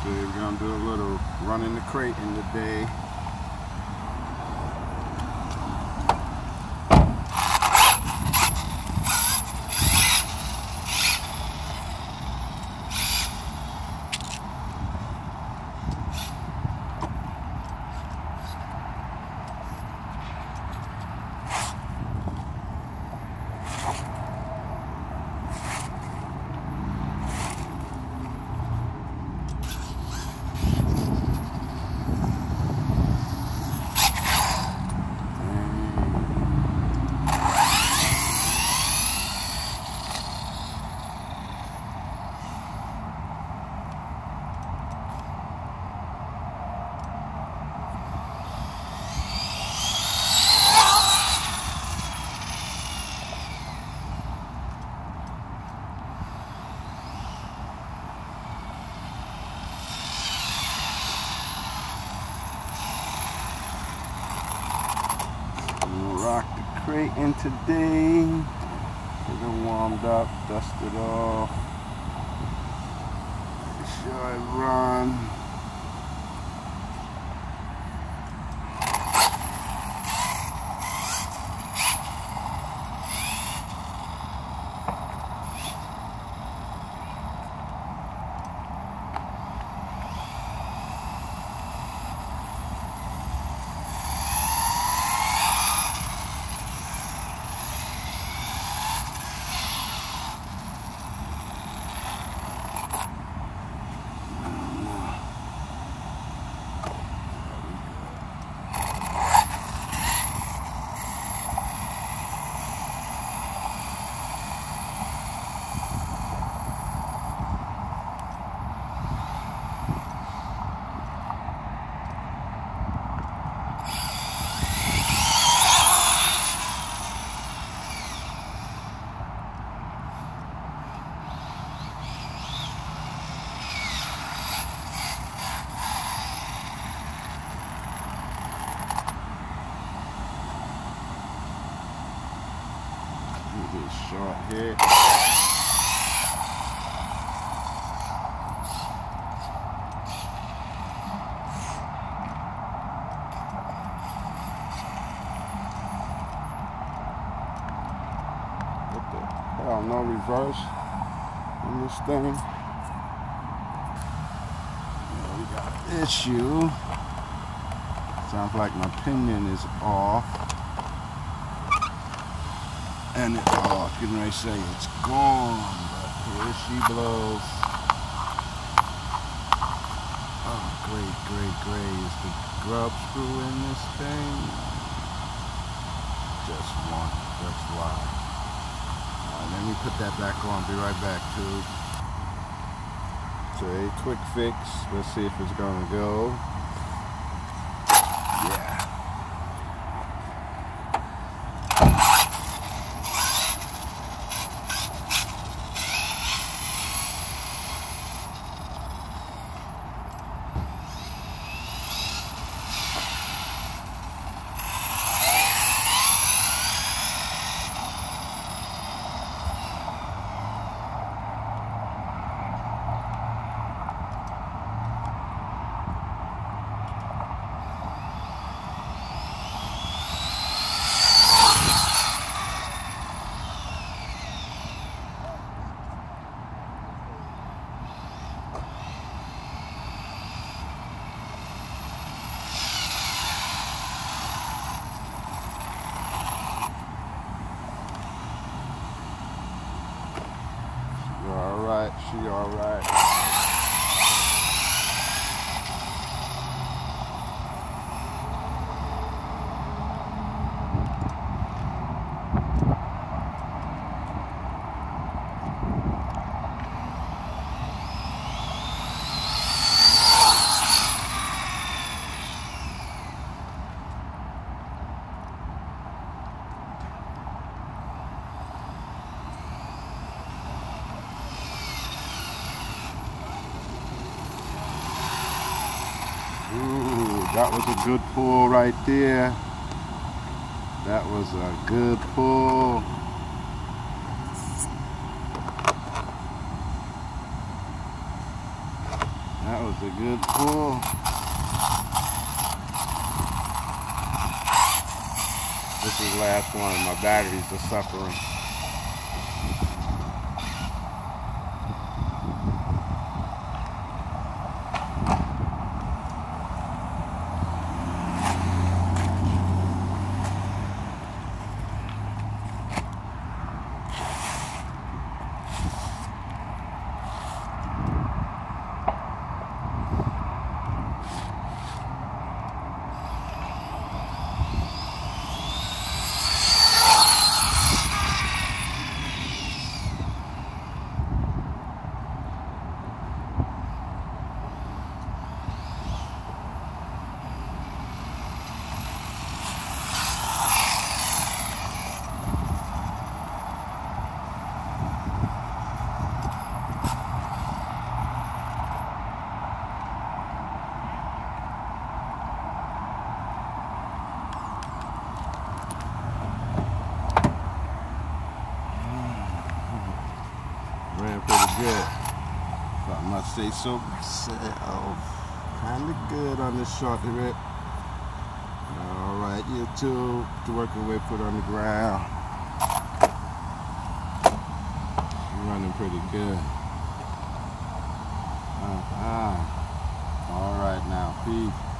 Today we're gonna do a little running the crate in the day. Rock the crate in today. Get it warmed up, dust it off. Make sure I run. Short here. What the hell? No reverse on this thing. Yeah, we got an issue. Sounds like my pinion is off. And it's off. Getting ready to say it's gone, but here she blows. Oh, great. Is the grub screw in this thing? Just one. That's why. Let me put that back on. Be right back, too. So a quick fix. Let's see if it's gonna go. Yeah. She all right. Ooh, that was a good pull right there. That was a good pull. That was a good pull. This is the last one. My batteries are suffering. Ran pretty good, if I must say so myself. Kind of good on this short rip. Alright, YouTube, to work your way, put on the ground. Running pretty good. Alright now, peace.